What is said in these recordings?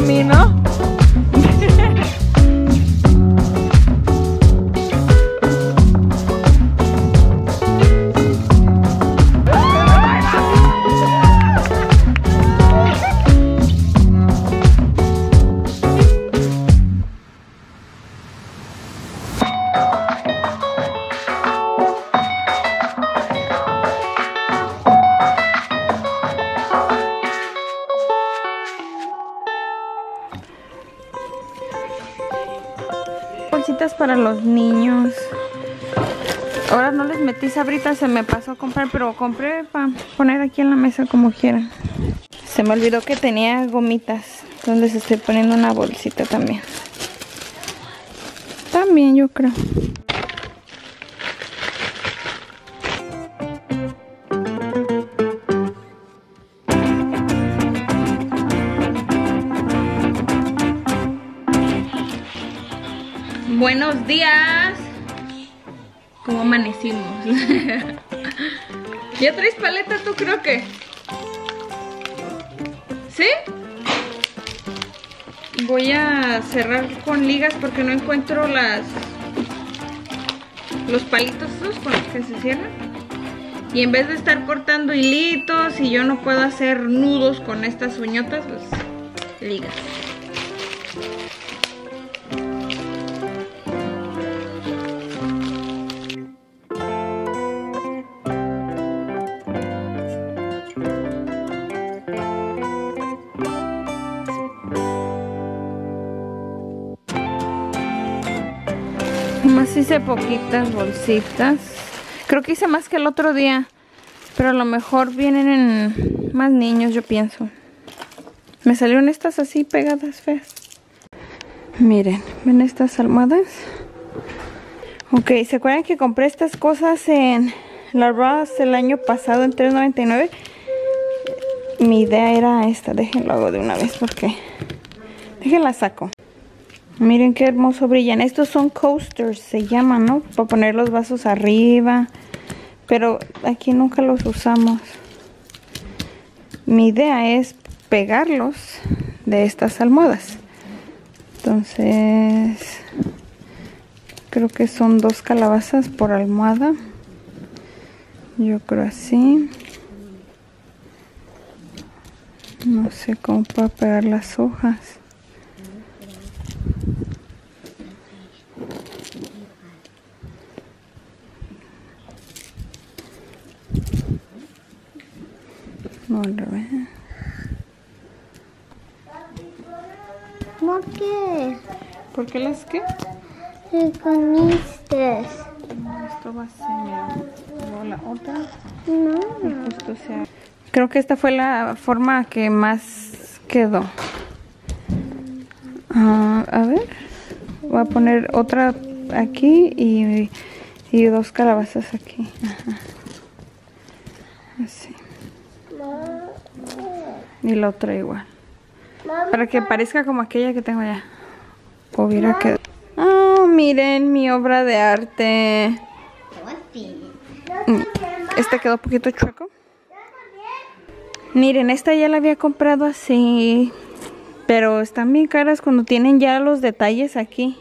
mí, ¿no? Bolsitas para los niños. Ahora no les metí sabritas, se me pasó a comprar, pero compré para poner aquí en la mesa como quieran. Se me olvidó que tenía gomitas, entonces estoy poniendo una bolsita también. También yo creo. Buenos días. ¿Cómo amanecimos? ¿Ya traes paleta tú, creo que? ¿Sí? Voy a cerrar con ligas porque no encuentro los palitos esos con los que se cierran. Y en vez de estar cortando hilitos y yo no puedo hacer nudos con estas uñotas, pues ligas. Más hice poquitas bolsitas. Creo que hice más que el otro día. Pero a lo mejor vienen más niños, yo pienso. Me salieron estas así pegadas feas. Miren, ¿ven estas almohadas? Ok, ¿se acuerdan que compré estas cosas en la Ross el año pasado en $3.99? Mi idea era esta. Déjenlo hago de una vez porque... Déjenla saco. Miren qué hermoso brillan. Estos son coasters, se llaman, ¿no? Para poner los vasos arriba. Pero aquí nunca los usamos. Mi idea es pegarlos de estas almohadas. Entonces, creo que son 2 calabazas por almohada. Yo creo así. No sé cómo puedo pegar las hojas. No, al revés. ¿Por qué? ¿Por qué las qué? ¿Qué comiste? Esto va a ser, luego la otra. No. Y justo sea. Creo que esta fue la forma que más quedó. A ver. Voy a poner otra aquí y 2 calabazas aquí. Ajá. Así. Y la otra igual. Para que parezca como aquella que tengo allá. Hubiera quedado. Oh, miren mi obra de arte. Esta quedó un poquito chueco. Miren, esta ya la había comprado así. Pero están bien caras cuando tienen ya los detalles aquí.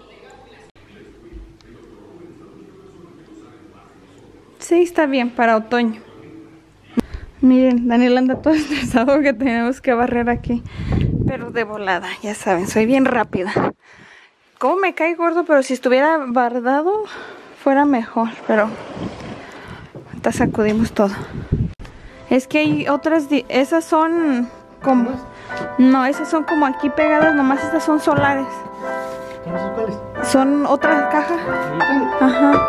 Sí, está bien para otoño. Miren, Daniel anda todo estresado que tenemos que barrer aquí. Pero de volada, ya saben, soy bien rápida. Como me cae gordo, pero si estuviera bardado fuera mejor. Pero ahorita sacudimos todo. Es que hay otras, esas son como... No, esas son como aquí pegadas, nomás estas son solares. ¿Cuáles? Son otra caja. Ajá.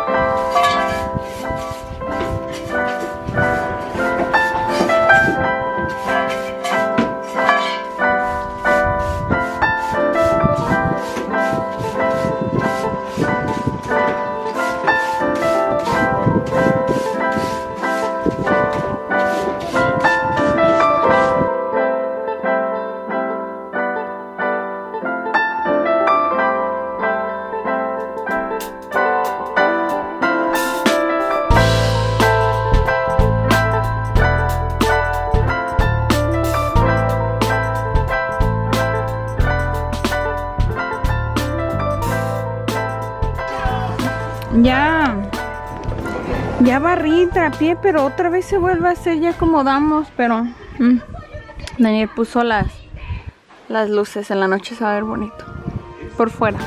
Ya barrí, trapié, pero otra vez se vuelve a hacer, ya acomodamos, pero Daniel puso las luces, en la noche se va a ver bonito por fuera.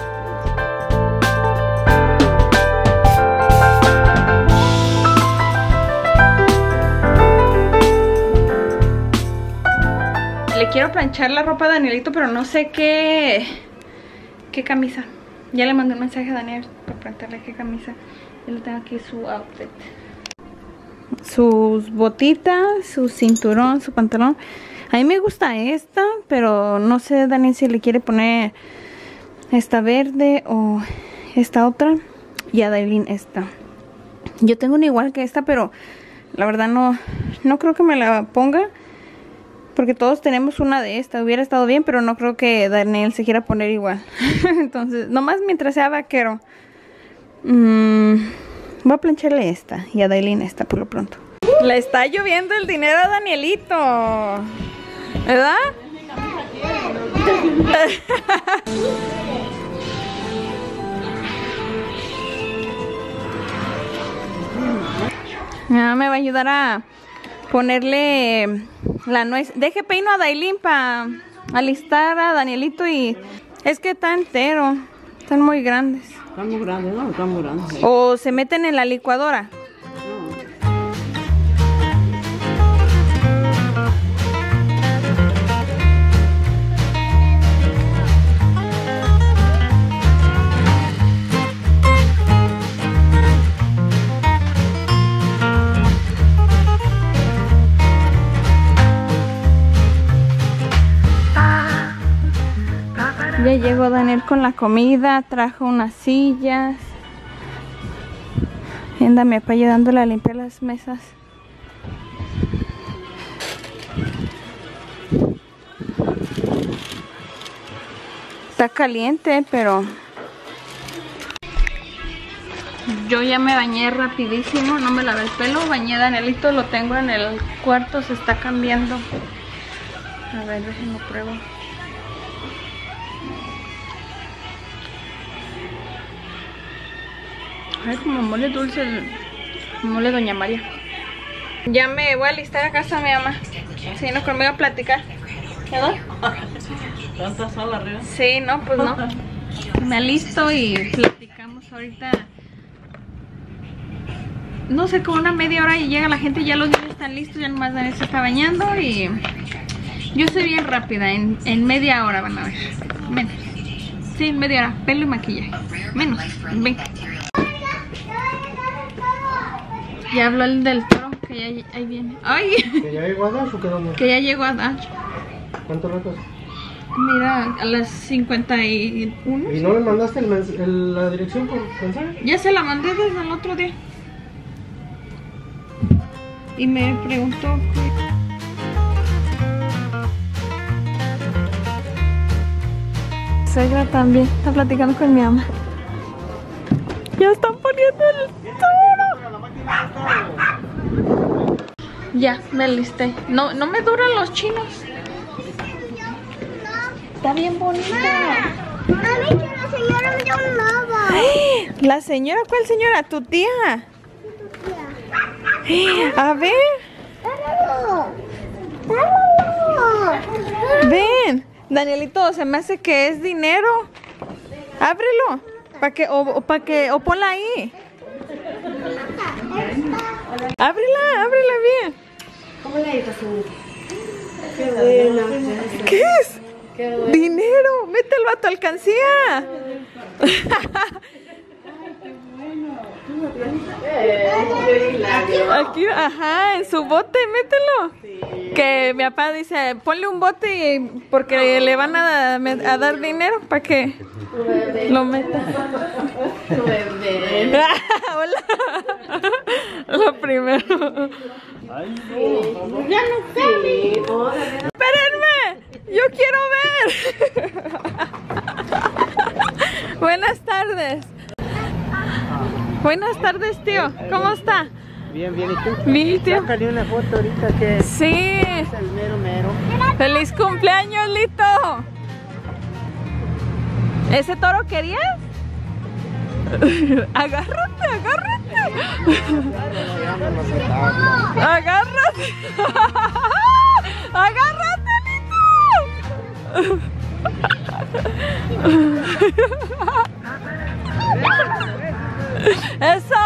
Le quiero planchar la ropa a Danielito, pero no sé qué camisa. Ya le mandé un mensaje a Daniel para preguntarle qué camisa. Yo le tengo aquí su outfit. Sus botitas, su cinturón, su pantalón. A mí me gusta esta, pero no sé Daniel si le quiere poner esta verde o esta otra. Y a Dailin esta. Yo tengo una igual que esta, pero la verdad no creo que me la ponga. Porque todos tenemos una de esta. Hubiera estado bien, pero no creo que Daniel se quiera poner igual. Entonces, nomás mientras sea vaquero. Voy a plancharle esta. Y a Dailin esta por lo pronto. Le está lloviendo el dinero a Danielito. ¿Verdad? Me va a ayudar a ponerle la nuez. Deje peino a Dailin para alistar a Danielito y... Es que está entero. Están muy grandes. Están muy grandes, ¿no? Están muy grandes. O se meten en la licuadora. Ya llegó Daniel con la comida, trajo unas sillas. Y anda mi papá ayudándole a limpiar las mesas. Está caliente, pero yo ya me bañé rapidísimo, no me lavé el pelo, bañé a Danielito, lo tengo en el cuarto, se está cambiando. A ver, déjenme pruebo. Ay, como mole dulce, mole Doña María. Ya me voy a alistar a casa de mi mamá. Si no, conmigo a platicar. ¿Verdad? ¿Tantas sola arriba? Sí, no, pues no. Me alisto y platicamos ahorita. No sé, como una media hora y llega la gente, ya los niños están listos, ya nomás Daniel se está bañando y... Yo soy bien rápida, en media hora van a ver. Menos. Sí, media hora, pelo y maquillaje. Menos, 20. Ya habló el del toro, que ya ahí viene. ¡Ay! ¿Que ya llegó a Dash o qué dónde? Que ya llegó a Dash. ¿Cuánto rato? Mira, a las 51. ¿Y no le mandaste la dirección por mensaje? Ya se la mandé desde el otro día. Y me preguntó. Suegra también está platicando con mi mamá. Ya están poniendo el toro. Ya, me alisté. No me duran los chinos. Está bien bonita. A mí que la señora me dio un lobo. ¿La señora? ¿Cuál señora? ¿Tu tía? A ver. Ven. Danielito, se me hace que es dinero. Ábrelo. O ponla ahí. Ábrela bien. ¿Cómo le dices, señor? ¿Qué es? Dinero. Mételo a tu alcancía. Aquí, ajá, en su bote, mételo. Que mi papá dice, ponle un bote porque le van a dar dinero para que lo meta. Hola. Lo primero. Ya no sabe. Espérenme, yo quiero ver. Buenas tardes. Buenas tardes, tío. ¿Cómo está? Bien, bien. ¿Y tú? Bien, tío. Sácale una foto ahorita que Sí. es el mero. ¡Feliz cumpleaños, Lito! ¿Ese toro querías? Agárrate, agárrate. Agárrate. Agárrate, Nito. Eso.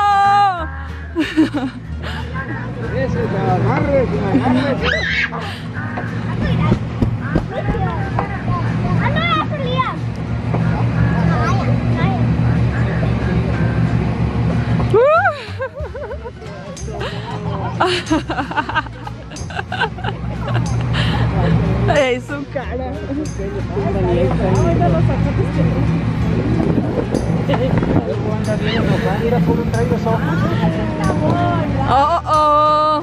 Ay, su cara. Oh, oh.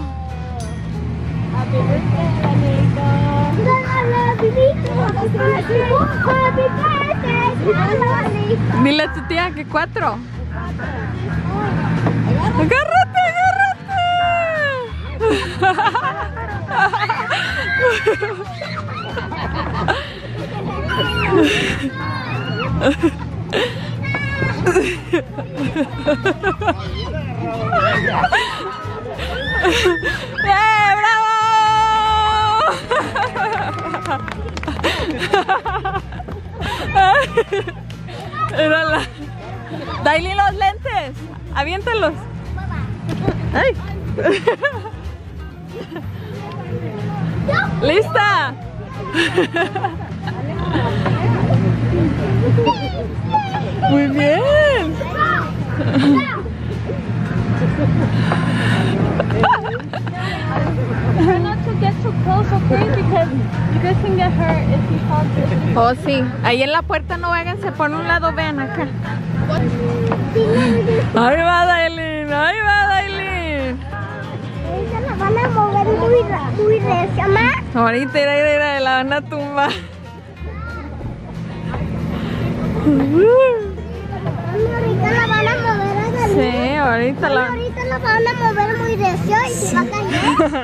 Dile a tu tía que 4. Agárrate, ¡bravo! Mírala. Daily, los lentes. Aviéntalos. Ay. ¿Lista? Muy bien. Try not to get too close, okay? Because you guys can get hurt if you fall through. Oh, sí. Ahí en la puerta no váyanse por un lado, vean acá. Ahí va Dailin, ahí va Dailin. Ahorita la van a mover muy recia, más. Ahorita la van a tumbar. Ahorita la van a mover a Dailin. Sí, ahorita la... Ahorita la van a mover muy recio y se va a caer.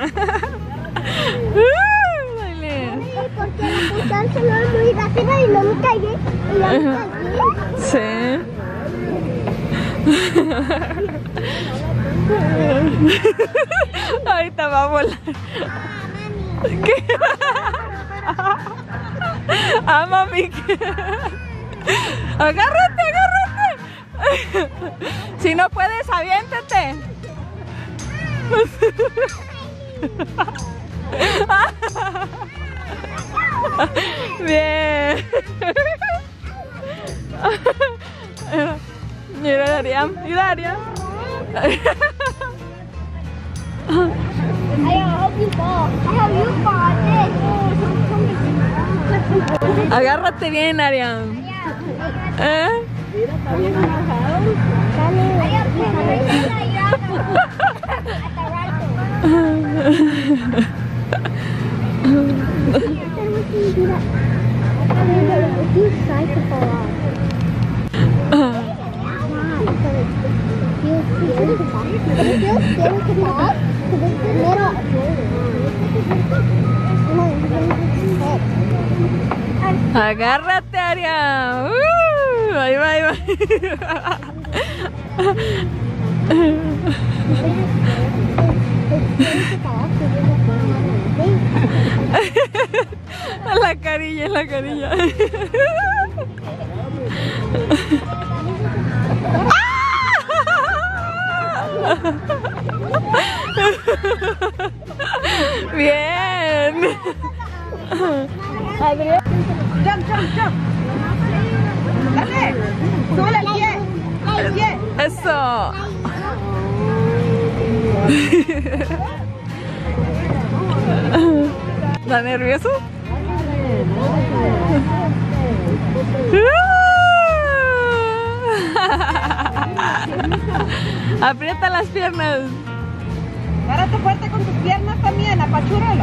Dailin. Sí, porque la pusieron celular muy rápida y no me caí. Y no me caí. Sí. Ahorita va a volar. ¿Qué? Ah, mami. Agárrate, agárrate. Si no puedes, aviéntate. Bien. Mira, Ariam. Mira, Ariam. I hope you fall. I hope you fall. Agárrate bien, Ariam. ¿Eh? Agárrate, Ariam. Ahí va, ahí va. La carilla, la carilla. Bien. Adrián. Jump, jump, jump. Dale. Sube el pie. El pie. Eso. ¿Está nervioso? Aprieta las piernas. Párate fuerte con tus piernas también, apachúralo.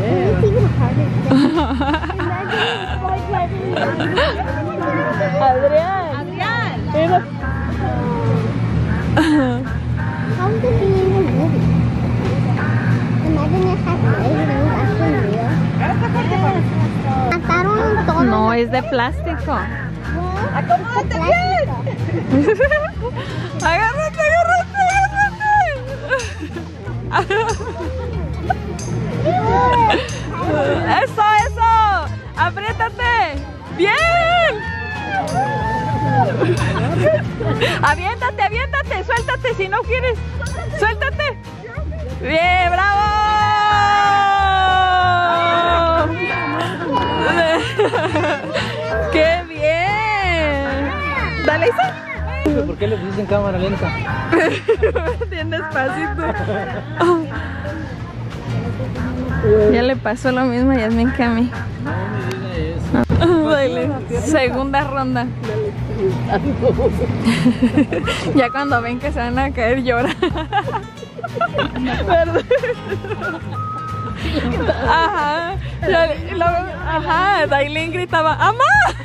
Adrián. Adrián. How did he even move it? Imagine if that plane was actually real. Párate fuerte, papi. Mataron todo. No, es de plástico. Well, Acomódate bien. Agárrate, Eso, eso. Apriétate. Bien. Aviéntate, aviéntate. Suéltate si no quieres. Suéltate. Bien, bravo. ¡Qué bien! Dale, Isa. ¿Por qué le pusiste en cámara lenta? Bien despacito. Ya le pasó lo mismo a Yasmin que a mí. Dale. Segunda ronda. Ya cuando ven que se van a caer lloran. Ajá. Y luego, ajá, Dailin gritaba, ¡Amá!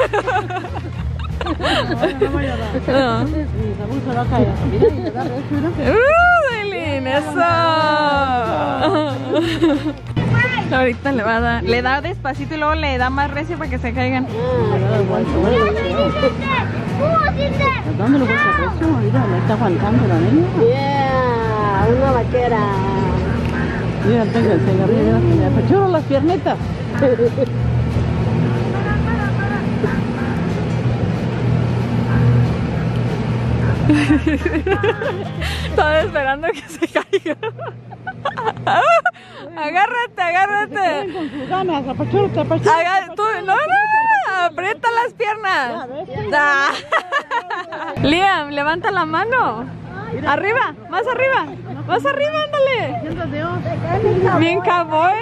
Dailin, eso. Ahorita le va a dar, le da despacito y luego le da más recio para que se caigan. ¿Dónde lo vas a recio? Mira, le está aguantando la niña. Yeah, una vaquera. Mira, tenga el cigarrillo, mira, apachurro las piernitas. Estaba esperando que se caiga. Agárrate, agárrate. Con sus ganas, apachúrate, apachúrate. Tú, no, aprieta las piernas. Liam, levanta la mano. Arriba, más arriba. Más arriba, ándale. Bien cowboy.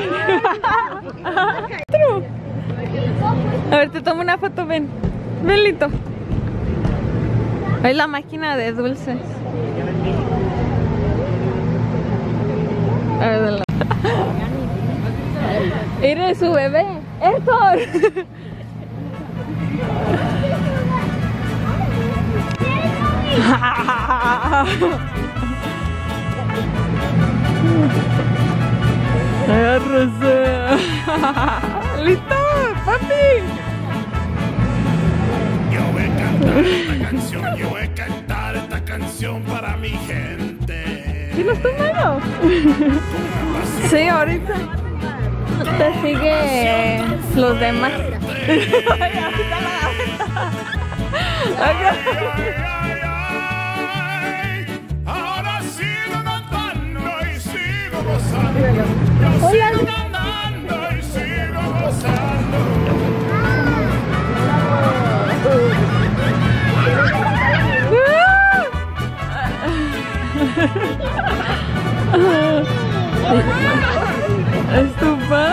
A ver, te tomo una foto, ven. Ven, Lito. Es la máquina de dulces. A ver, eres su bebé, Héctor. Agárrese. Listo, papi. Yo voy a cantar esta canción, yo voy a cantar esta canción para mi gente. ¿Sí lo estás viendo? Sí, ahorita. Te sigue los demás. Ahora sigo cantando y sigo gozando. Yo sigo cantando y sigo gozando. Es tu pa.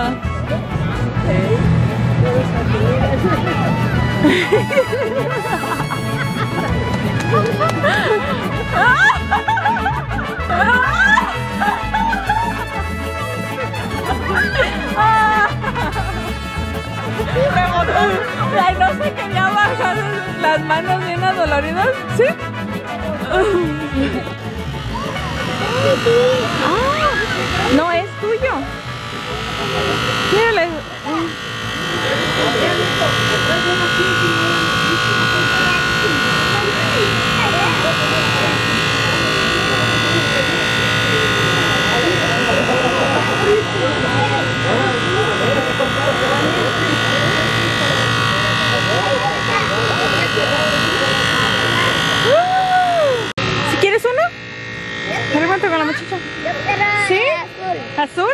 Ay, no se quería bajar las manos bien adoloridas, ¿sí? No es tuyo. Mírale. ¿Si quieres uno? Levanta con la muchacha. ¿Sí? ¿Azul?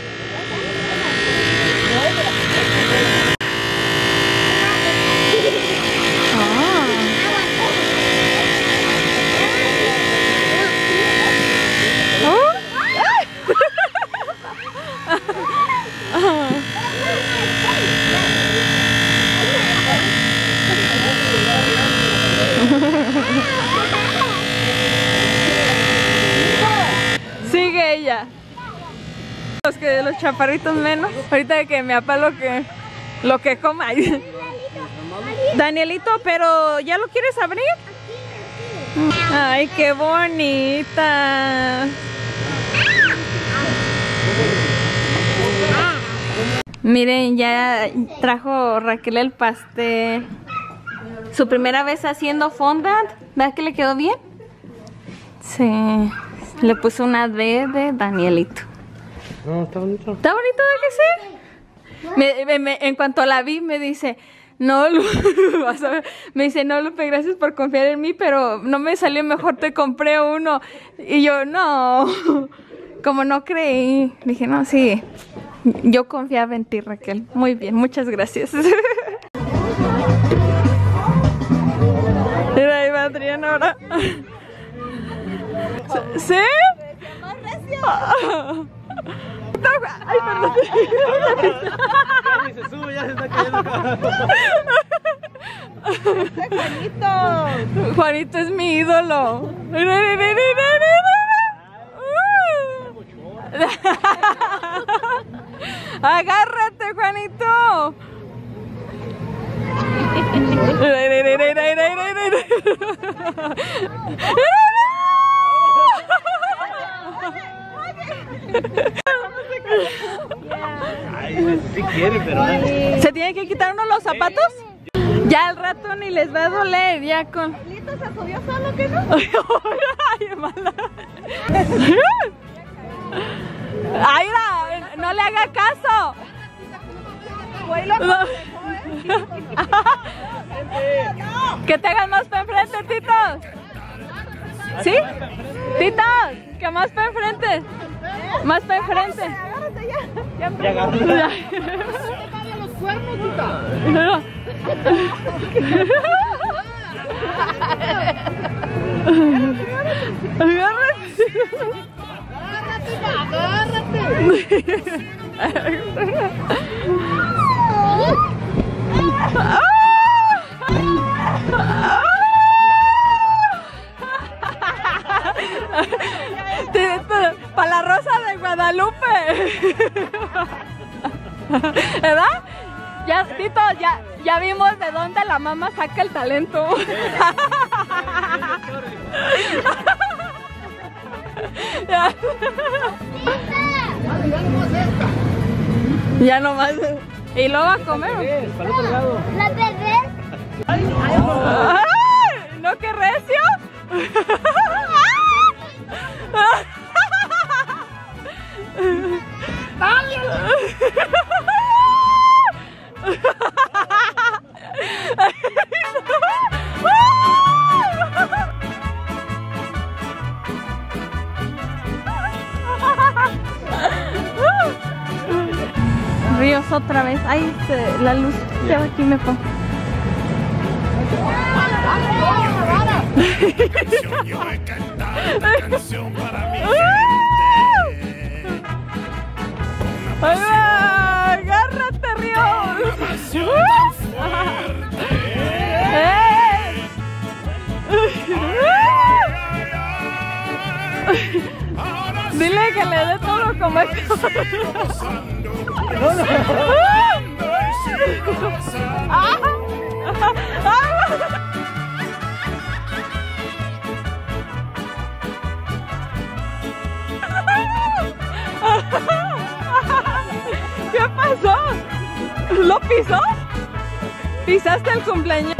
Sigue ella. Los chaparritos menos. Ahorita de que mi papá lo que coma. Danielito, pero ¿ya lo quieres abrir? Ay, qué bonita. Miren, ya trajo Raquel el pastel. Su primera vez haciendo fondant. ¿Verdad que le quedó bien? Sí. Le puse una D de Danielito. No, está bonito. ¿Está bonito de que sí? En cuanto la vi me dice, no, vas a ver, me dice, no, Lupe, gracias por confiar en mí, pero no me salió mejor, te compré uno. Y yo, no, como no creí, dije, no, sí, yo confiaba en ti, Raquel. Muy bien, muchas gracias. Mira, ahí va Adrián ahora. ¿Sí? Ay, perdón. Ya se sube, ya se está cayendo. Juanito. Juanito es mi ídolo. Agárrate, Juanito. Ay, sí quiere, pero... ¿Se tiene que quitar uno los zapatos? Ya al rato ni les va a doler, ya con... ¿Lito se subió solo que no? Ay, mala. Aira, no le haga caso. Que te hagan más para enfrente, Tito. ¿Sí? Tito, que más para enfrente. Más para enfrente. Ya agarró. Los cuernos, Tita. Para la Rosa de Guadalupe. ¿Verdad? Ya, Tito, ya vimos de dónde la mamá saca el talento. Ya nomás. Y luego a comer. Para el otro lado. La bebé. ¡Ay! ¿No que recio? Ríos otra vez. Ay, la luz. Ya aquí me pongo. Yo voy a cantar esta canción para mi gente. ¡Ahí va! ¡Agárrate, Ríos! Pasión tan fuerte. Ahora sí Dile que le dé todo como es. sigo gozando. Y sigo gozando. ¿Qué pasó? ¿Lo pisó? ¿Pisaste el cumpleaños?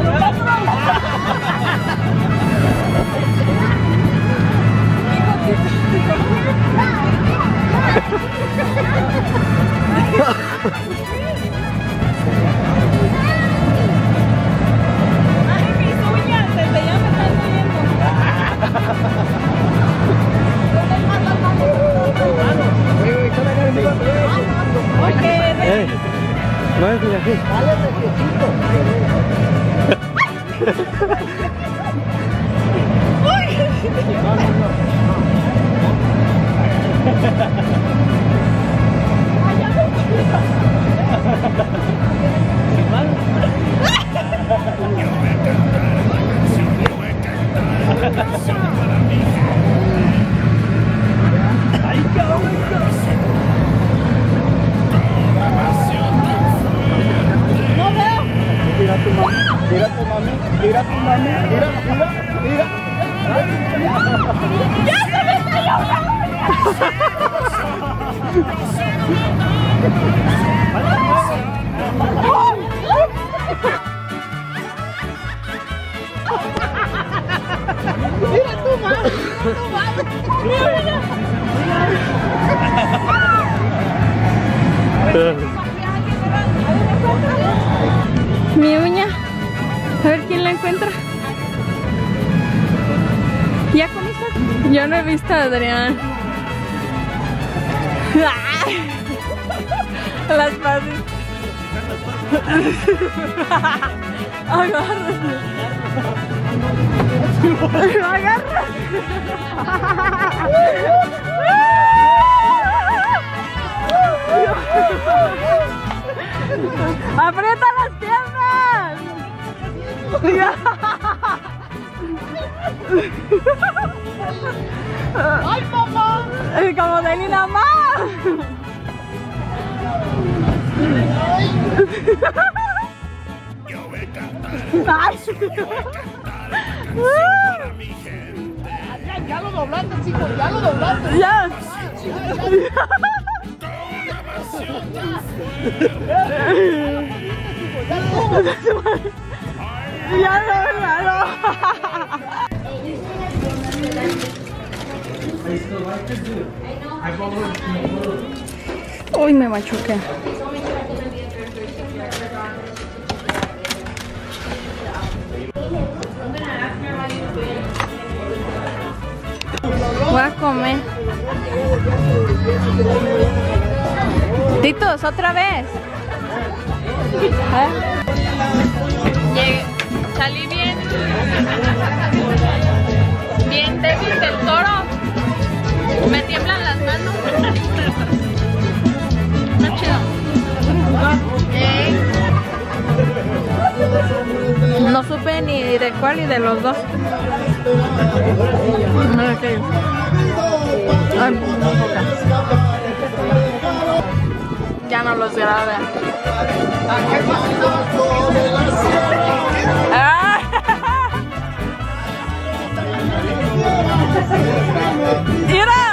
Ay, mis uñas, desde ya me están doliendo. No es así. Mira tu mami, mira tu mami, mira tu mami, mira, mira, mira. ¡Ya se me cayó! visto a Adrián. Las pases. Agárrate. Agárrate. ¡Aprieta las piernas! ¡Ay, mamá! Como de ni nada más. Yo voy a cantar Ay. para mi gente. Ya lo doblaste, chicos, ya lo doblaste. Ya. Ya no. Uy, me machuqué. Voy a comer. Titos, otra vez. Salí bien débil del toro. Me tiemblan las manos. Está chido. No supe ni de cuál y de los dos. No, okay. Ay, ya no los grabé. ¡Ah! ¡Mira!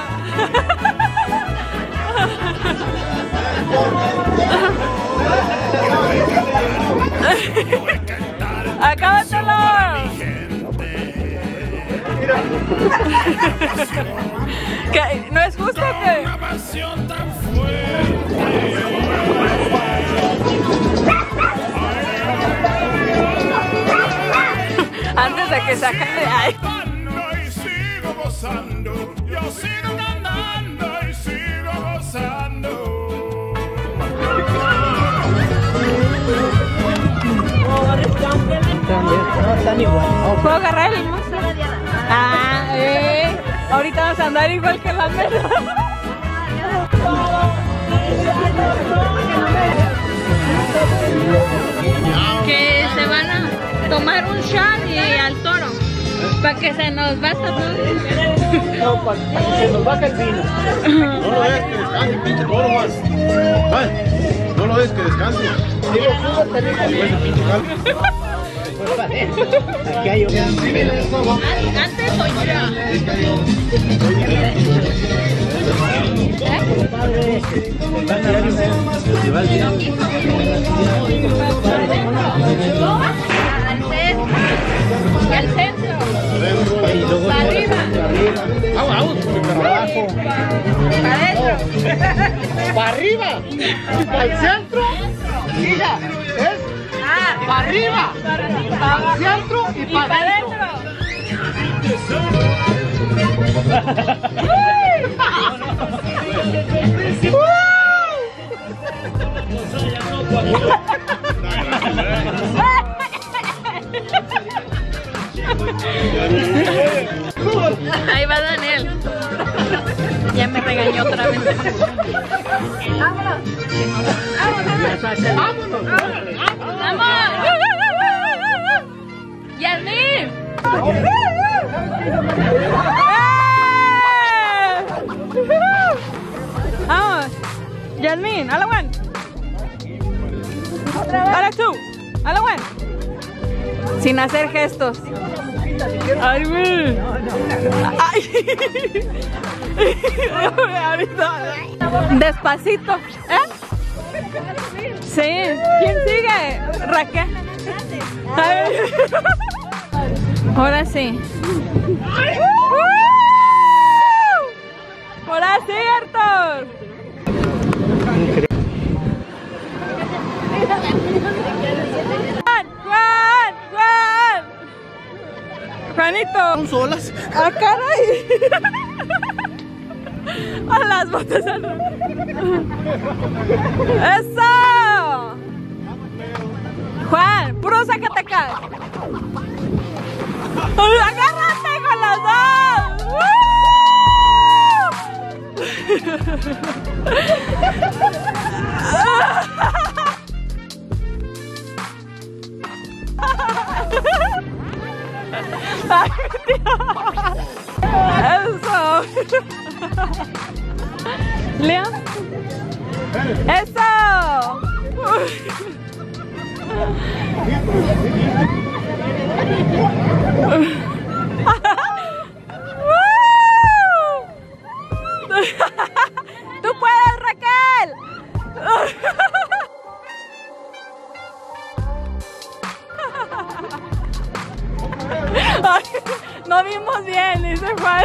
¡Acábatelo! ¿Qué? ¿No es justo que...? Una pasión tan fuerte. Antes de que se acabe... ¡Ay! Y sigo gozando. Yo sigo cantando y sigo gozando. ¿Puedo agarrar el limón? Ah, ahorita vamos a andar igual que la mesa. Que se van a tomar un shot y al toro. Para que se nos basta todo. No, para que se nos baje el vino. No lo dejes que descanse, pinche toro, más. No lo dejes que descanse. Digo, súbete, Ese pinche calvo. aquí hay un... Antes o ya. Y al centro. Para arriba. Para abajo. Para adentro. Para arriba. Para el centro. Mira, es para arriba. Para el centro y para adentro. Ahí va Daniel. Ya me regañó otra vez. ¡Vámonos! ¡Vamos! ¡Yasmín! ¡Vamos! ¡Yasmín! ¡A la one! ¡A tú! ¡A la one! Sin hacer gestos. ¡Ay, güey! ¡Ay! Ahorita. Despacito. ¿Eh? Sí. ¿Quién sigue? Raquel. Ay. Ahora sí. Ahora sí, Arthur. Juan. Manito. ¿Son solas? ¡Ah, caray! A las botas al revés. ¡Eso! Juan, puro Zacatecas. ¡Agárrate con los dos! ¡Ay, ¡eso! ¿Leon? ¡Eso! ¡Tú puedes, Raquel! Ay, no vimos bien, dice Juan.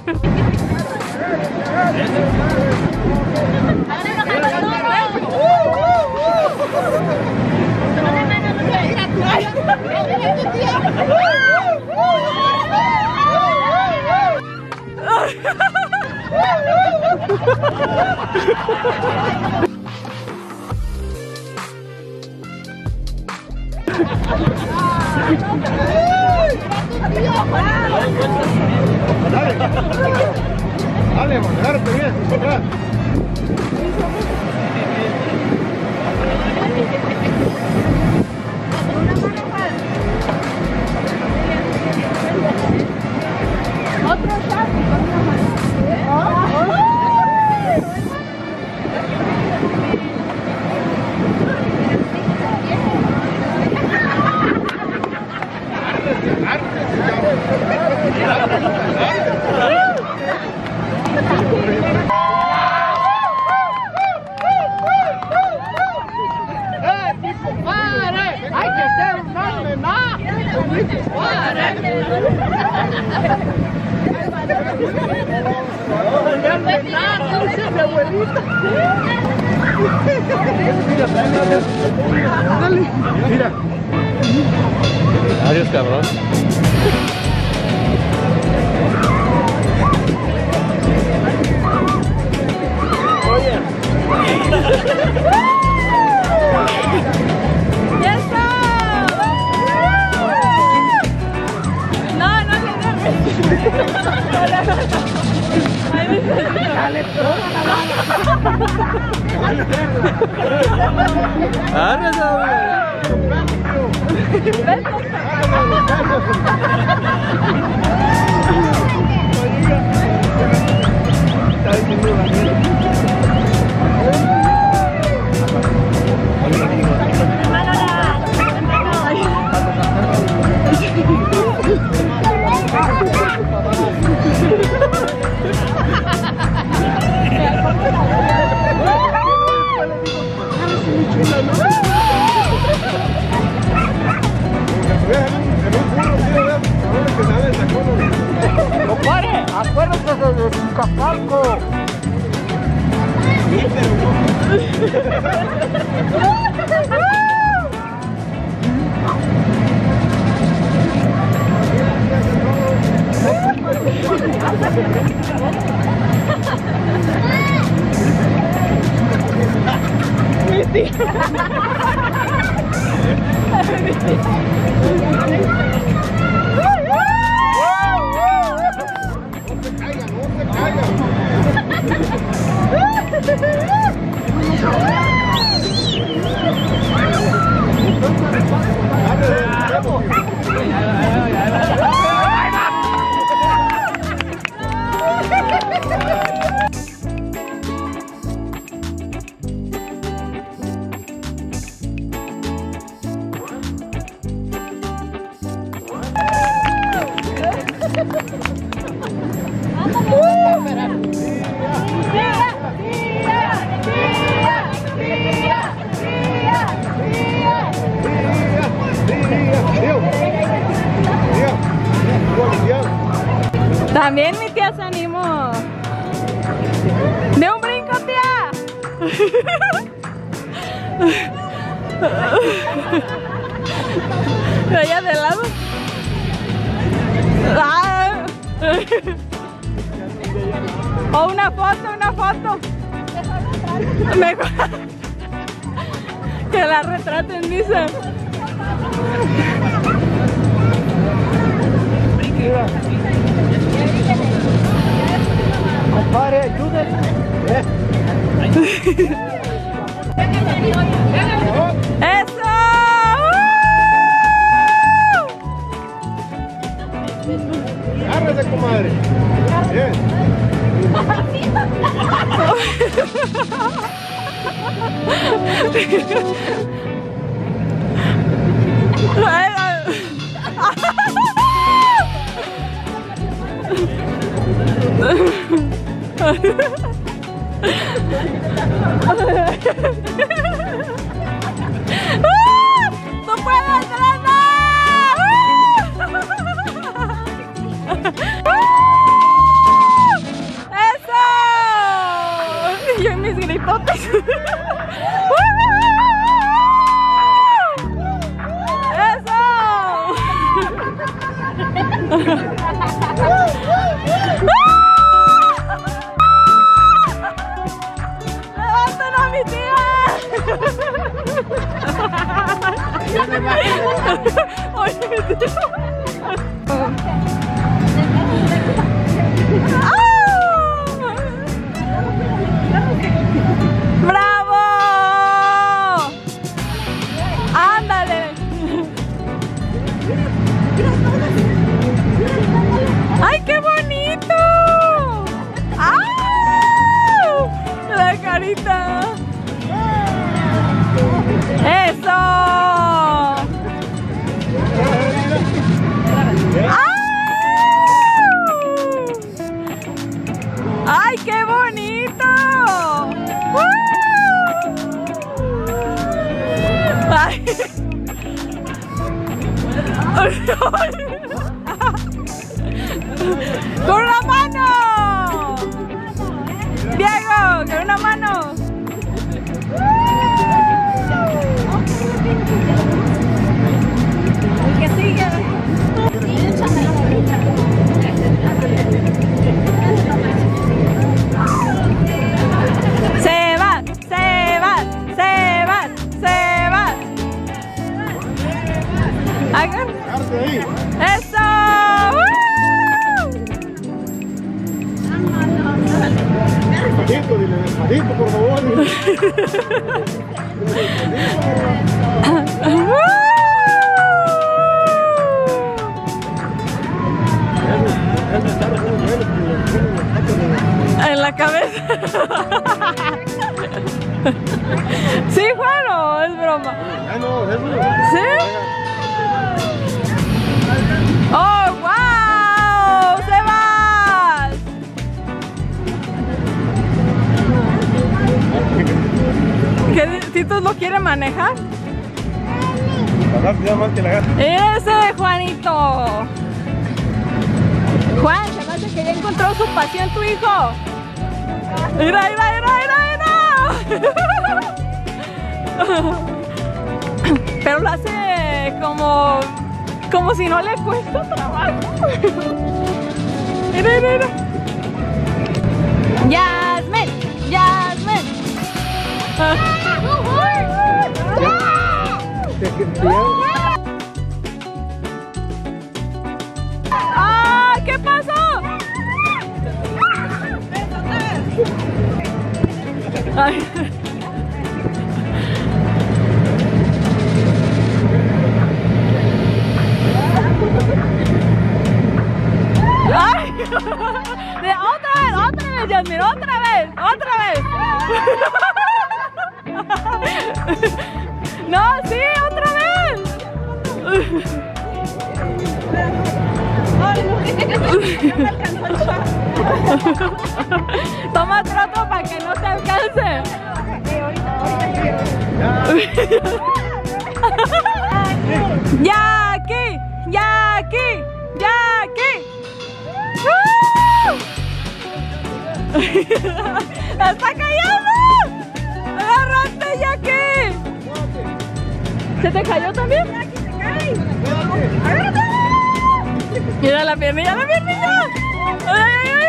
Dale, dale, agárrate bien, atrás. Otro shot con una mano. ¡Hay que ser un hombre más! Mira. Adiós, cabrón. ¡Compadre! ¡Acuérdate de Capalco! También mi tía se animó. ¡De un brinco, tía! De allá de lado. Ah. O una foto, una foto. Mejor que la retraten, dicen. Compadre, ayúdale. ¡Eso! Agárrese, comadre. Bien. ¡No puedes, Brenda! ¡Eso! Yo y mis gritotes. ¡Eso! ¡Levanten a mi tía! Oye, mi tía. ¡Bravo! ¡Ándale! ¡Ay, qué bonito! ¡Ah! La carita. ¡Eso! ¡Ay, qué bonito! ¡Ay! ¡Con una mano! ¡Diego, con una mano! El que sigue. Se va, se va, se va, se va. Hagan. ¡Eso! Despacito, dile despacito, por favor. En la cabeza. ¿Sí, Juan, o es broma? ¿Sí? ¡Oh, wow! ¡Sebas! ¿Qué Titus lo quiere manejar? Ese, Juanito. Juan, se me hace que ya encontró su pasión tu hijo. Mira, mira, mira, mira, mira. Pero lo hace como si no le cuesta trabajo. Mira, mira, mira. Yasmin, Yasmin. ¡Ah! ¿Qué pasó? Ay. ¡Ay! Otra vez, Yasmin, otra vez. No, sí, otra vez. Toma troto para que no te alcance. Ya aquí, ya aquí, ya aquí. ¡La está cayendo! ¡Agárrate, Jackie! ¿Se te cayó también? ¡Agárrate! Mira la piernilla, la piernilla. ¡Ay, ay, ay!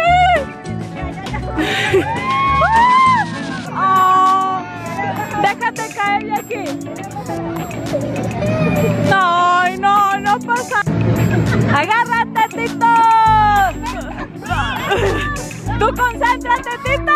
Oh, déjate caer de aquí. Ay, no, no pasa. Agárrate, Tito. Tú concéntrate, Tito.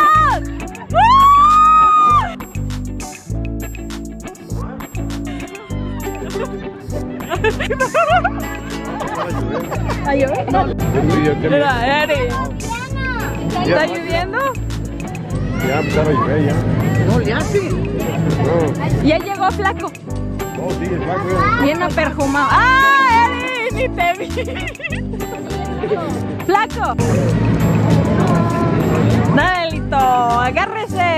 Mira, Eri. ¿Está lloviendo? Ya empezaba a llover ya. No le hace. No, Ya llegó Flaco. no, sí, es blanco. Bien perfumado. ¡Ah, Eri! Ni te vi. Flaco. Dale, Lito, agárrese.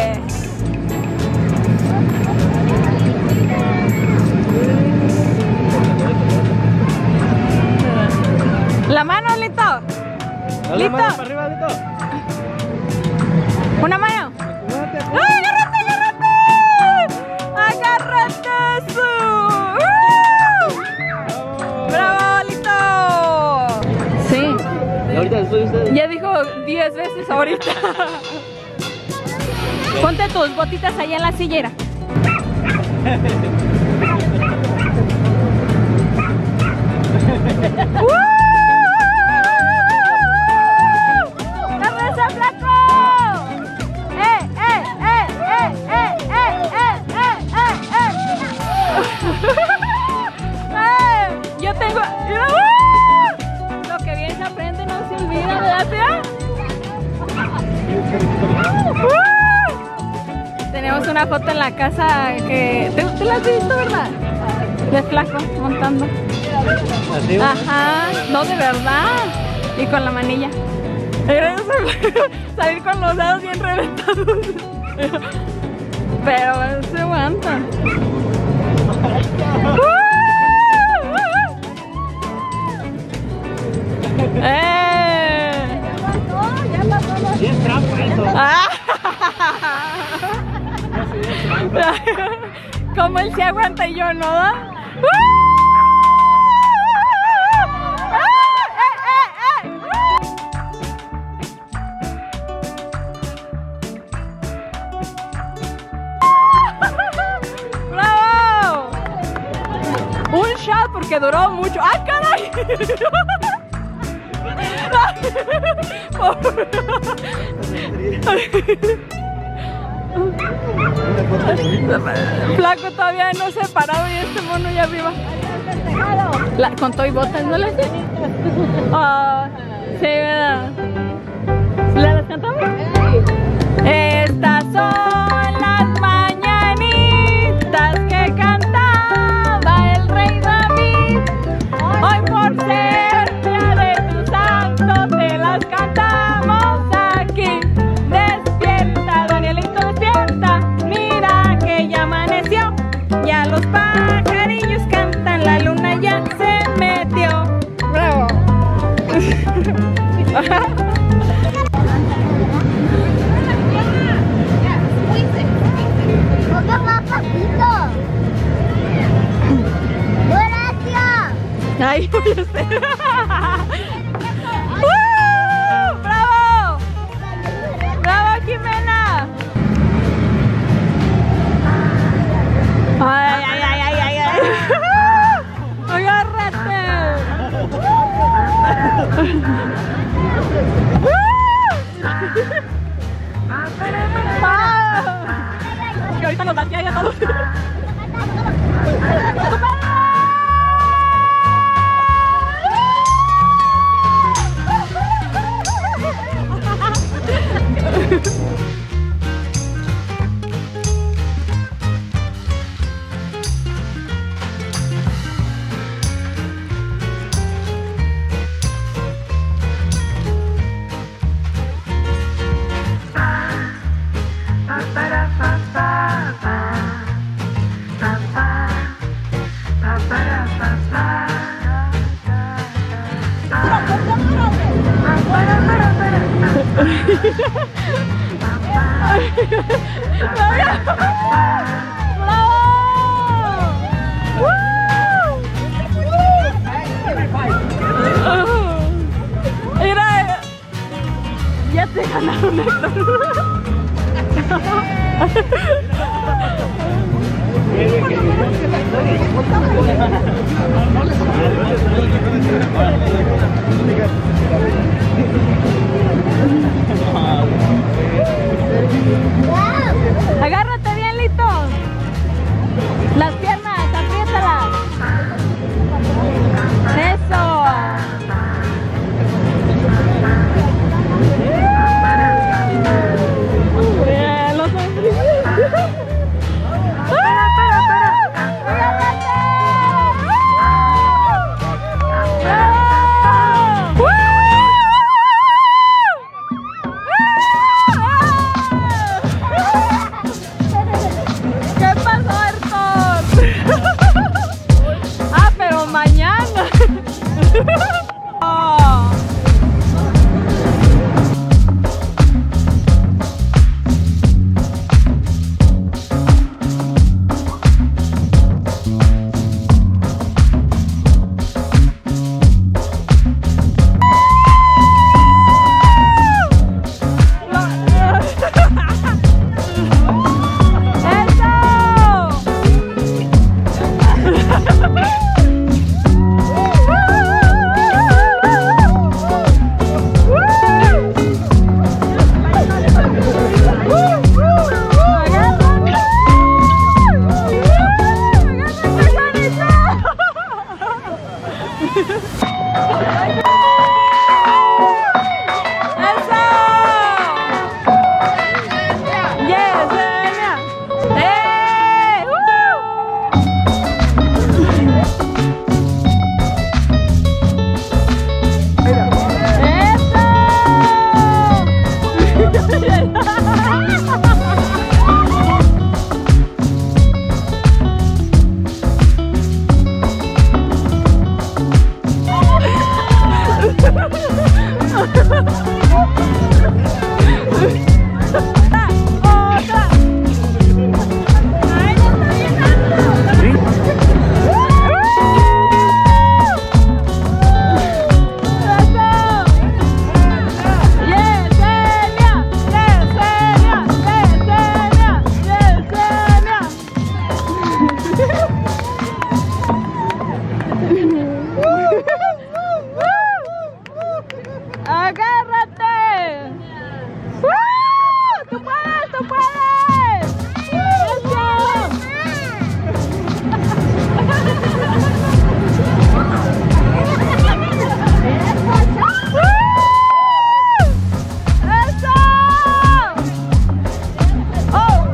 La mano, Lito. Dale Lito. mano para arriba, Lito. Una mano. ¡Ay, agárrate, agárrate! ¡Agárrate eso! ¡Bravo, Lito! Sí. ¿Y ahorita después de ustedes? Ya dijo 10 veces ahorita. Ponte tus botitas allá en la sillera. ¡Cabeza, Flaco! Yo tengo... Lo que bien se aprende no se olvida, ¿verdad, tía? Tenemos una foto en la casa que... ¿Tú la has visto, verdad? De Flaco montando. ¿Así? Ajá, no, de verdad. Y con la manilla. Salir con los dedos bien reventados. Pero se aguanta. Sí, es trampa eso. Como él se aguanta y yo no, ¿da? ¡Bravo! Un shot porque duró mucho. ¡Ay, caray! Flaco todavía no se ha parado y este mono ya arriba. Con todo y botas, ¿no le hace? Ah, sí, ¿verdad? ¿Las cantamos? Estas son las mañanitas que cantaba el rey David. Hoy por ser día de tu santo te las cantamos aquí. Despierta, Danielito, despierta. Mira que ya amaneció. Ya los pajarillos cantan, la luna ya se metió. ¡Bravo! Ay, yo sé. ¡Bravo! ¡Bravo, Jimena! ¡Ay, ay, ay, ay, ay! Ay. ¡Agárrate! Que ahorita nos dan ya todos. Agárrate bien, Lito. Las piernas, apriétalas. Eso. Los ¿qué pasó, Ayrton? Ah, pero mañana. Oh. ¡Agárrate! ¡Tú puedes! ¡Tú puedes! ¡Eso! ¡Oh!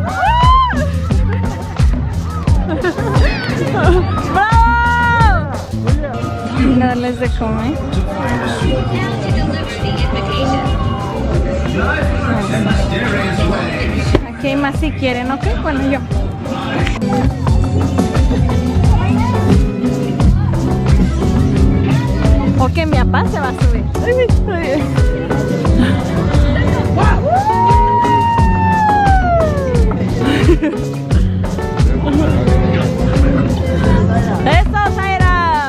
¡Bravo! Darles de comer. Aquí hay más si quieren, ¿ok? Bueno, yo. O que mi papá se va a subir. ¡Eso, Zaira!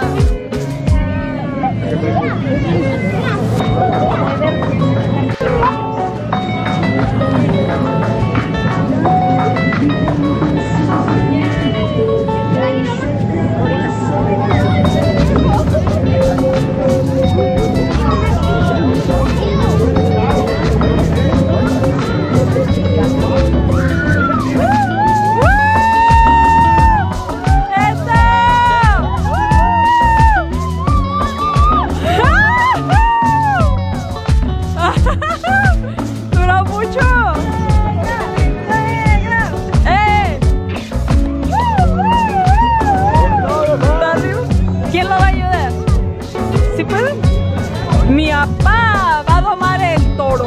¡Duró mucho! ¿Quién lo va a ayudar? ¿Sí puede? Mi papá va a domar el toro.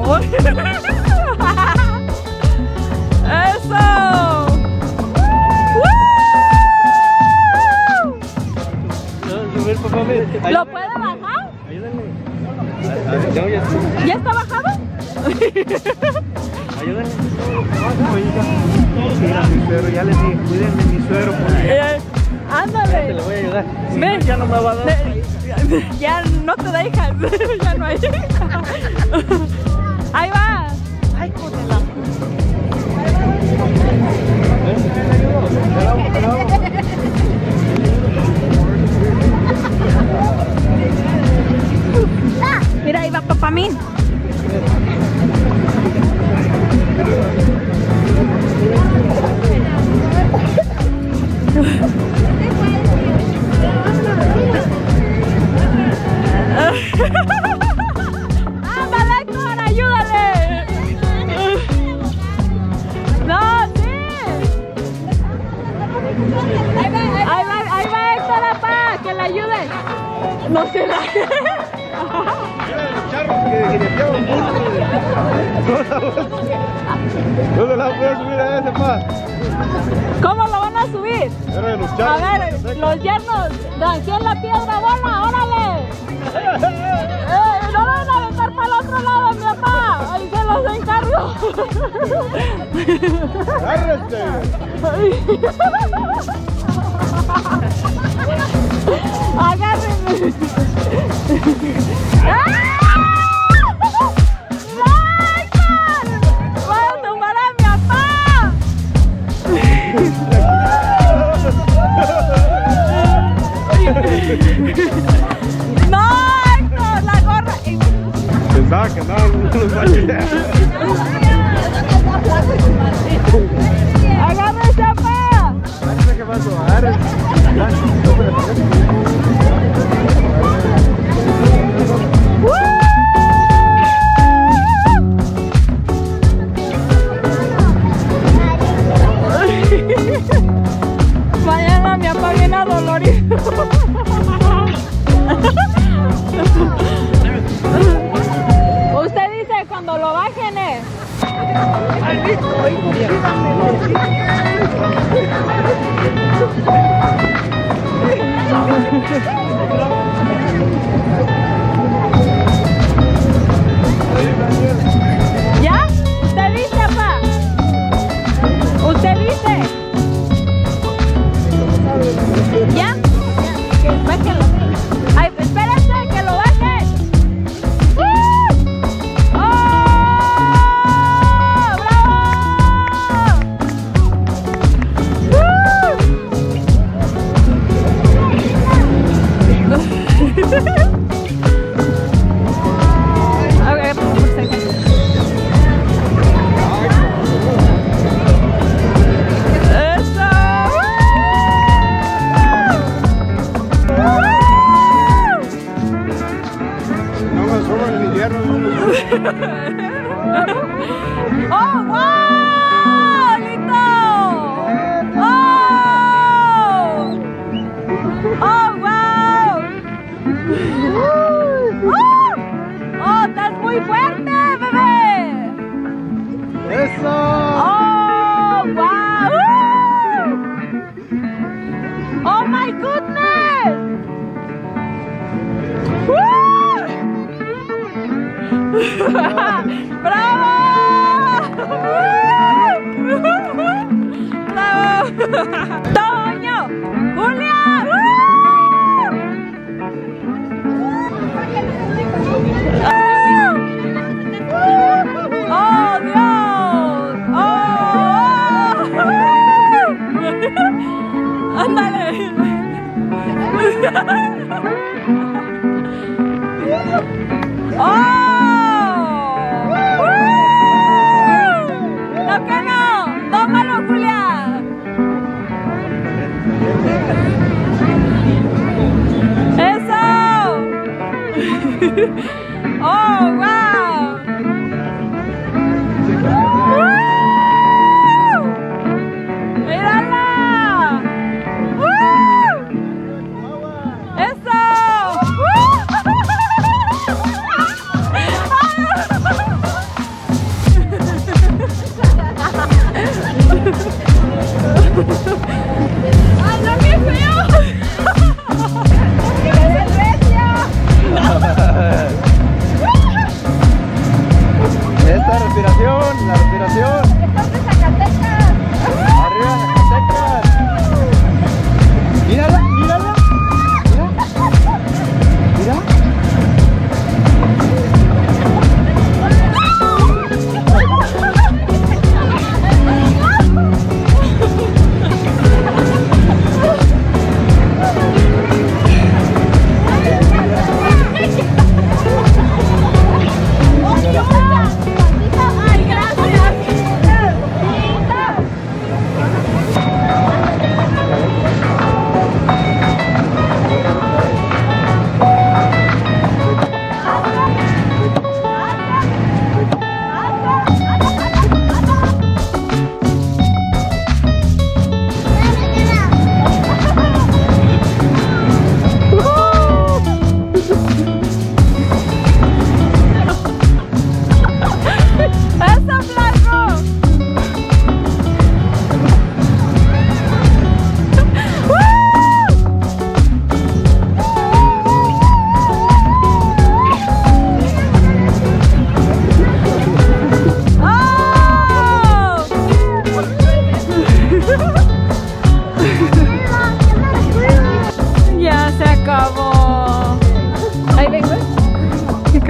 ¡Eso! ¿Lo puede bajar? ¿Ya está bajado? Ayúdenme. Mira, mi suegro, ya les dije, cuídenme mi suegro porque... Ándale. Te le voy a ayudar. Si Ven. no, ya no me va a dar. Ya no te dejas. Ya no hay. Ahí va. Ay, con el No se la... Era de los charros que jineteaban mucho. No se la puedo subir a ese, pa. ¿Cómo lo van a subir? Era de los A charros. ver, los yernos, de aquí en la piedra bola, órale. No lo van a aventar para el otro lado, mi papá. Ahí se los encargo. Agárrate. Agárrenme. ¡Voy a tumbar a mi papá! ¡No, Héctor! ¡La gorra! Pensaba que no nos va a llegar. ¡Agárrese, papá! ¿Qué pasó? Agárrate. Mañana mi papá viene adolorido. Usted dice cuando lo bajen es. ¿Ya? ¿Usted dice, papá? ¿Usted dice? ¿Ya? Que bájenlo. Ay, espérense que lo bajen. ¡Oh! ¡Bravo! Okay, por si acaso. ¡Eso! No me sobra el invierno. ¡Oh, wow! ¡Listo! ¡Oh! ¡Oh, wow! ¡Oh, estás muy fuerte, bebé! ¡Eso! ¡Oh, wow! ¡Oh, my goodness! ¡Bravo! ¡Bravo! ¡Toño! ¡Julia! ¡Oh, Dios! ¡Oh! ¡Ándale! ¡Oh! ¡No que no! ¡Tómalo, Julia! ¡Eso! ¡Oh, wow! ¡Mírala! ¡Eso! ¡Ay, no, qué feo! ¡Qué recio! Esta respiración, la respiración. ¡Estás de Zacatecas! Arriba Zacatecas. Mírala, mírala. Mira.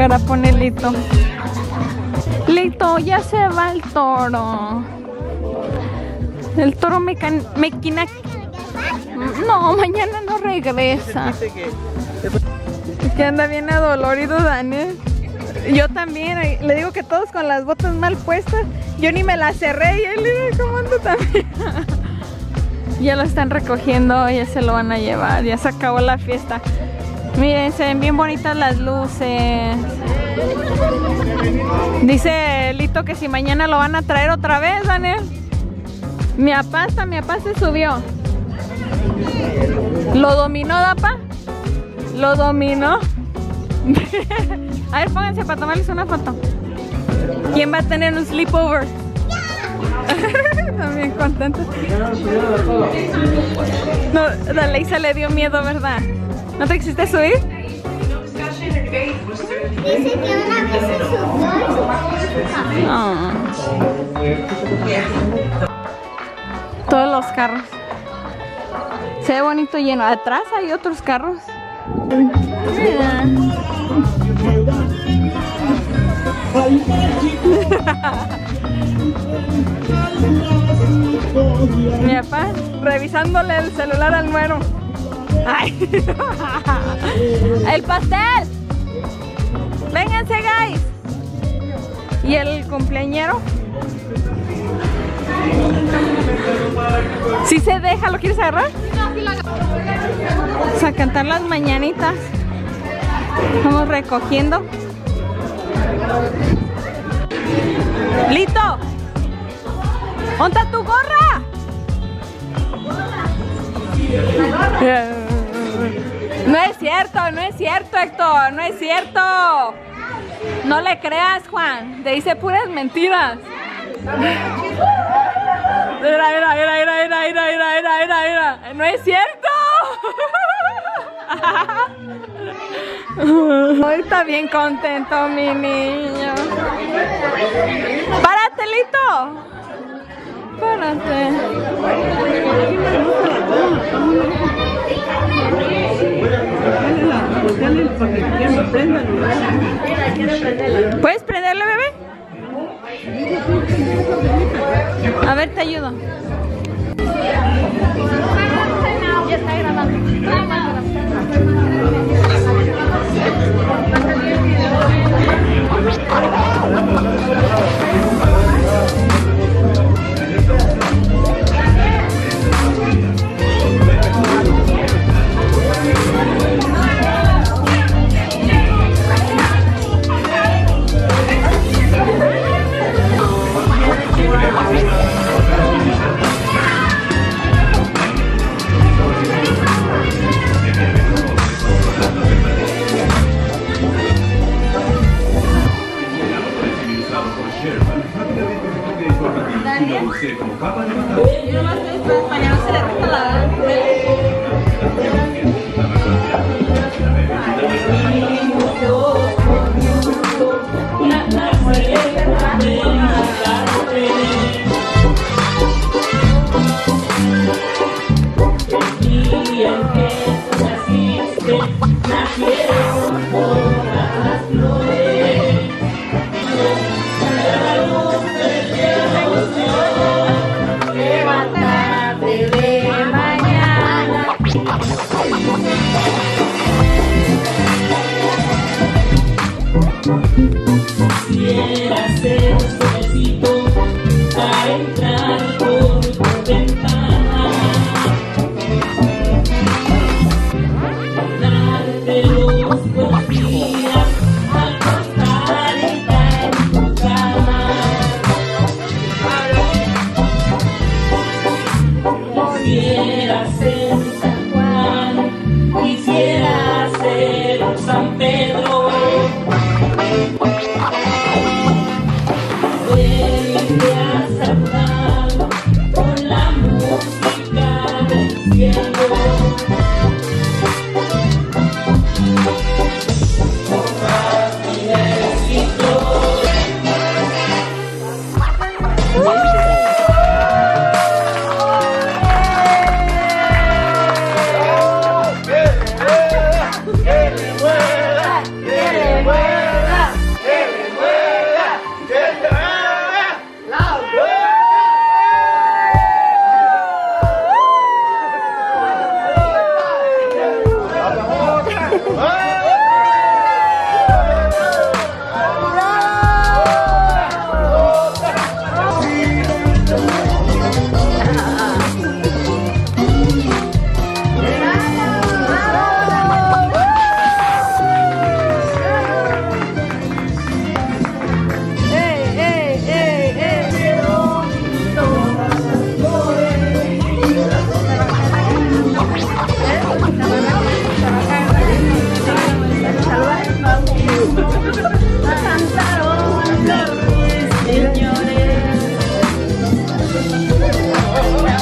cara pone Lito. Lito, ya se va el toro. El toro mequina. No, mañana no regresa. Que anda bien adolorido Daniel. Yo también, le digo que todos con las botas mal puestas. Yo ni me las cerré y él cómo ando también. Ya lo están recogiendo, ya se lo van a llevar, ya se acabó la fiesta. Miren, se ven bien bonitas las luces. Dice Lito que si mañana lo van a traer otra vez, Daniel. Mi papá se subió. ¿Lo dominó, Dapa? ¿Lo dominó? A ver, pónganse para tomarles una foto. ¿Quién va a tener un sleepover? También contento. No, a Leisa le dio miedo, ¿verdad? ¿No te quisiste subir? Dice que una vez se subió y Oh. Todos los carros. Se ve bonito lleno. Atrás hay otros carros. Mira. Mi papá revisándole el celular al muero. Ay. El pastel. Vénganse, guys. ¿Y el cumpleañero? Si se deja, ¿lo quieres agarrar? Vamos a cantar las mañanitas. Vamos recogiendo. ¡Lito! ¿Dónde está tu gorra? No es cierto, no es cierto, Héctor, no es cierto. No le creas, Juan, te dice puras mentiras. Mira. No es cierto. Hoy está bien contento mi niño. ¡Párate, Lito! Párate. ¿Puedes prenderle, bebé? A ver, te ayudo. Ya está grabando.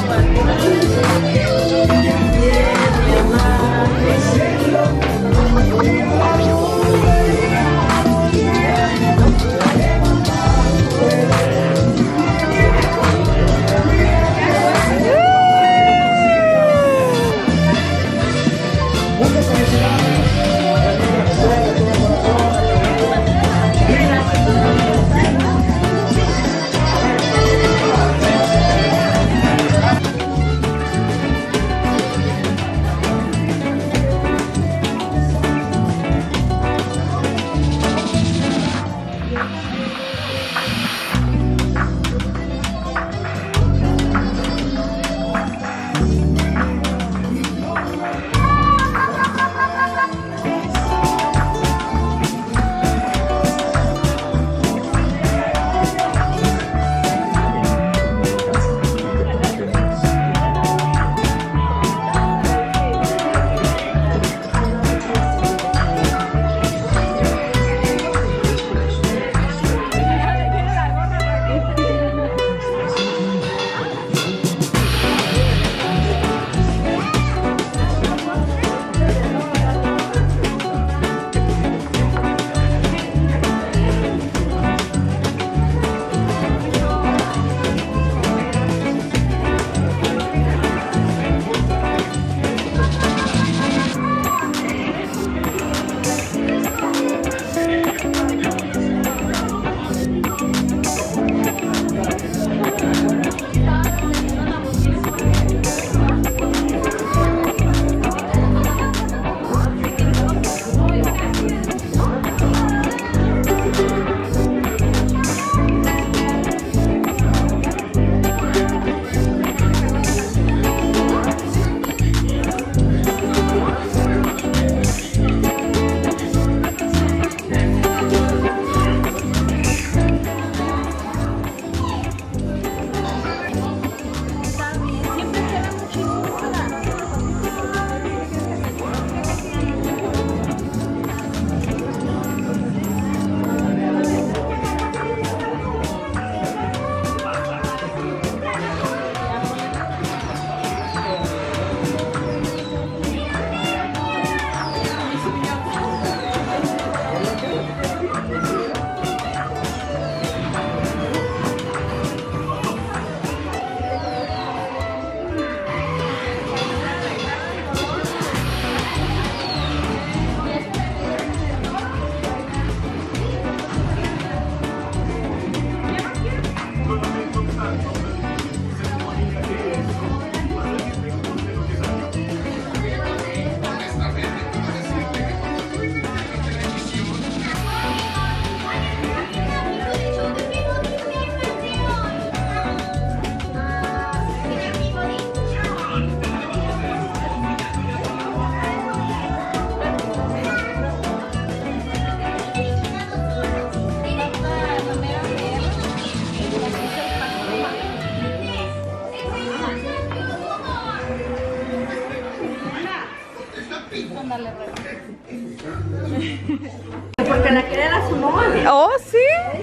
Porque la quiere la Sonoa. Oh, ¿sí?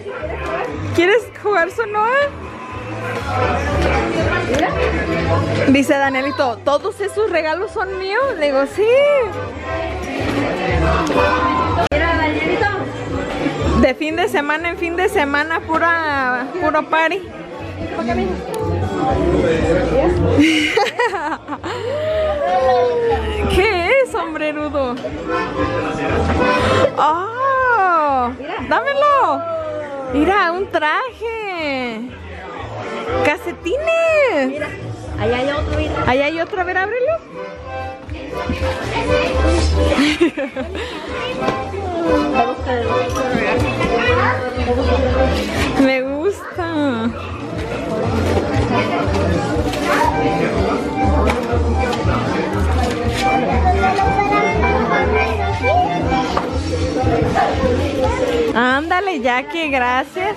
¿Quieres jugar Sonoa? Dice Danielito, ¿todos esos regalos son míos? Le digo, sí. Mira, Danielito. De fin de semana en fin de semana, puro party. ¿Qué es, sombrerudo? ¡Oh! ¡Dámelo! Mira, un traje. ¡Calcetines! Mira, allá hay otro, mira. Allá hay otro, a ver, ábrelo. Me gusta. Ándale, Jackie, gracias.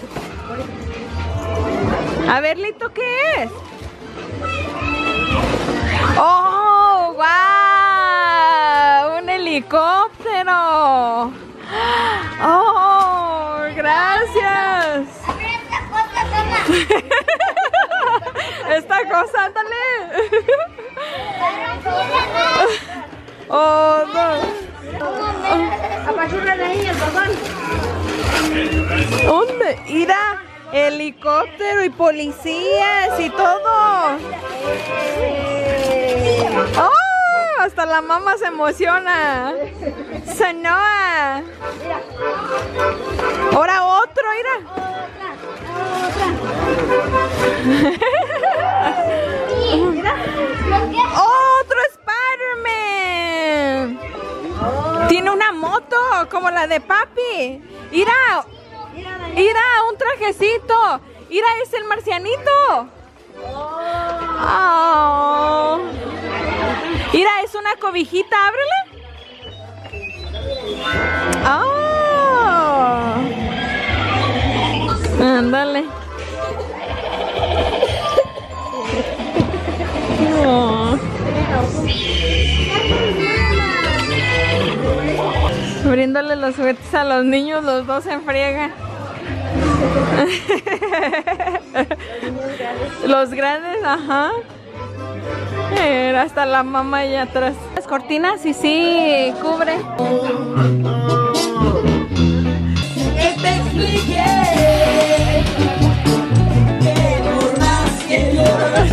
A ver, Lito, ¿qué es? ¡Oh, wow! ¡Un helicóptero! ¡Oh, gracias! Está una cosa, ándale. Oh, no. Apachurra de ahí el botón. ¿Dónde? Mira, helicóptero y policías y todo. ¡Oh! Hasta la mamá se emociona. Sanoa. Ahora otro, mira. ¡Otro Spider-Man! Tiene una moto como la de papi. Mira, un trajecito. Mira, es el marcianito. Oh. Mira, es una cobijita, ábrele. Oh. Ándale. Oh. Abriéndole los juguetes a los niños, los dos se enfriegan. Los grandes, ajá. Hasta la mamá allá atrás. Las cortinas y sí, cubre. Que te explique que por más que lloras.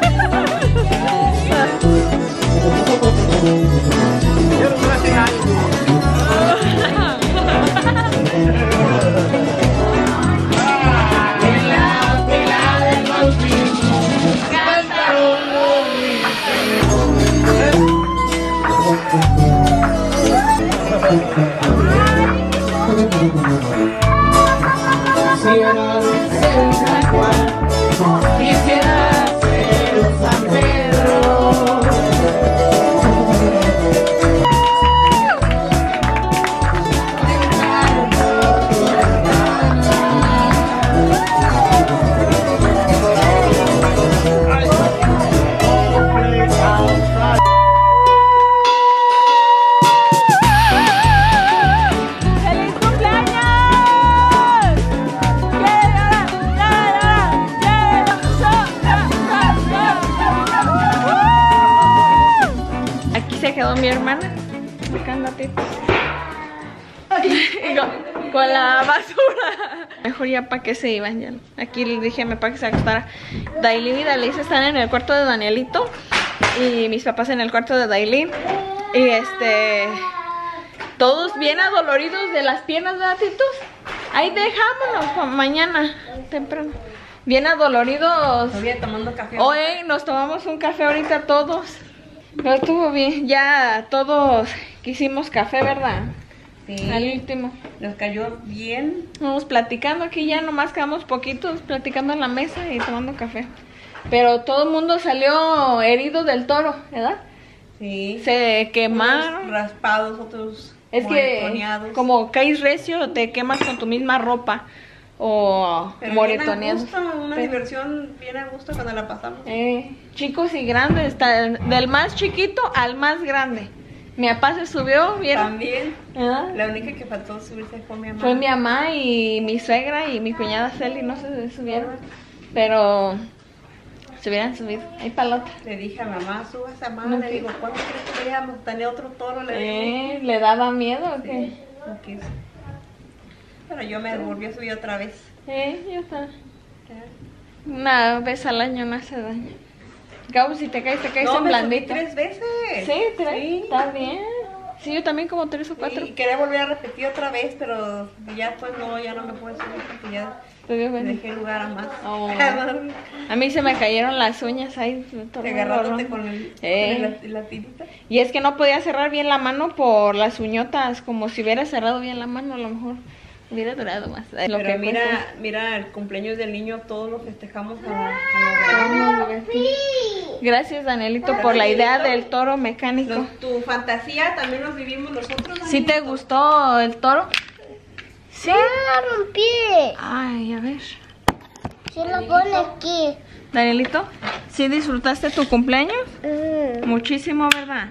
Quisiera ser un San Juan, quisiera ser un San Pedro. Mi hermana buscando tips con la basura. Mejor ya para que se iban ya. Aquí les dije para que se acostara. Dailin y Dalisa están en el cuarto de Danielito y mis papás en el cuarto de Dailin. Y todos bien adoloridos de las piernas, ¿verdad, titos? Ahí dejámonos para mañana temprano. Bien adoloridos. Todavía tomando café. Hoy nos tomamos un café ahorita todos. Pero estuvo bien, ya todos quisimos café, ¿verdad? Sí. Al último. Nos cayó bien. Vamos platicando aquí, ya nomás quedamos poquitos platicando en la mesa y tomando café. Pero todo el mundo salió herido del toro, ¿verdad? Sí. Se quemaron. Unos raspados, otros Es que moretoneados. como caes recio, te quemas con tu misma ropa. O Pero moretoneados. bien a gusto, una diversión bien a gusto cuando la pasamos. Chicos y grandes, del más chiquito al más grande. Mi papá se subió, ¿vieron? También. ¿Verdad? La única que faltó subirse fue mi mamá. Fue mi mamá y mi suegra y mi cuñada Celi, no se subieron. Pero se hubieran subido. Ahí para la otra. Le dije a mamá, subas a mamá. No Le digo, ¿cuándo crees que vayamos a tener otro toro? Le digo. ¿Le daba miedo o qué? No quiso. Pero yo me volví a subir otra vez. Yo está. Una vez al año no hace daño. Cabo, si te caes No, en me subí blandito. 3 veces. Sí, 3. Sí. Está bien. Sí, yo también como 3 o 4. Y quería volver a repetir otra vez, pero ya pues no, ya no me puedo subir porque ya dejé lugar a más. Oh. A mí se me cayeron las uñas ahí. Agarrándote con la tirita. Y es que no podía cerrar bien la mano por las uñotas. Como si hubiera cerrado bien la mano, a lo mejor hubiera durado más. Pero que mira el cumpleaños del niño, todos lo festejamos a Gracias, Danielito, por la idea del toro mecánico. Tu fantasía también nos vivimos nosotros. ¿Sí te gustó el toro? Sí. La rompí. Ay, a ver. Se lo pone aquí. Danielito, ¿sí disfrutaste tu cumpleaños? Muchísimo, ¿verdad?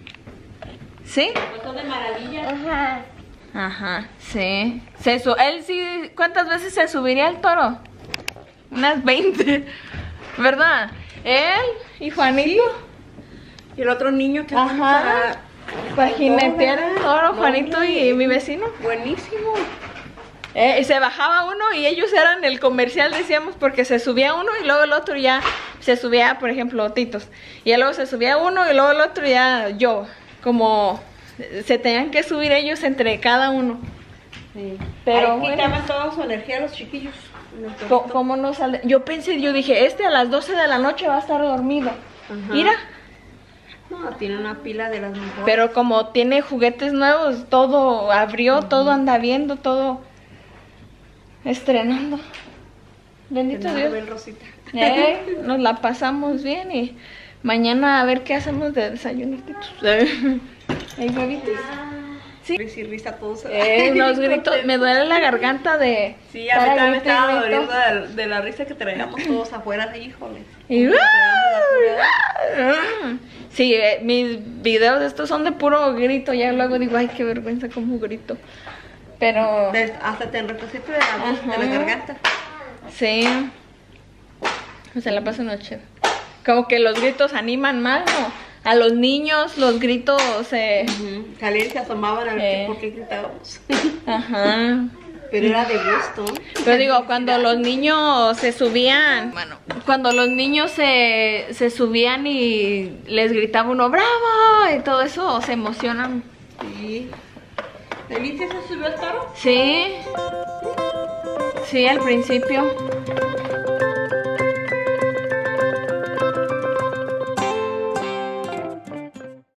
¿Sí? De maravilla. Ajá. Ajá, sí. Él sí, ¿cuántas veces se subiría al toro? Unas 20, ¿verdad? Él y Juanito. Y el otro niño que Ajá. Para jinetear el toro, No, Juanito y mi vecino. buenísimo. Y se bajaba uno y ellos eran el comercial, decíamos, porque se subía uno y luego el otro ya se subía, por ejemplo, Titos. Y luego se subía uno y luego el otro ya yo. Como se tenían que subir ellos entre cada uno. Sí. Pero ahí bueno. quitaban toda su energía a los chiquillos. ¿Cómo no sale? Yo pensé, yo dije, a las 12 de la noche va a estar dormido. Ajá. Mira, No, tiene una pila de las mejores. pero como tiene juguetes nuevos, todo abrió, todo anda viendo, todo estrenando. Bendito Dios. Bel Rosita. Nos la pasamos bien y mañana a ver qué hacemos de desayunitos. ¿Hay huevitos? Sí. Risa y risa todos. Unos gritos, me duele la garganta de... Sí, a mí también me estaba grito y grito. doliendo de la risa que traíamos todos afuera, híjole. Y... Sí, mis videos de estos son de puro grito. Ya luego digo, ay, qué vergüenza como grito. Pero... Hasta te enrojeciste de la voz, de la garganta. Sí. Se la pasa noche. Como que los gritos animan más, ¿no? A los niños los gritos Salían y se asomaban a ver por qué gritábamos. Ajá. Pero era de gusto. Pero digo, cuando los niños se subían, bueno, cuando los niños se subían y les gritaba uno ¡bravo! Y todo eso, se emocionan. Sí. ¿Delicia se subió al carro? Sí. Sí, al principio.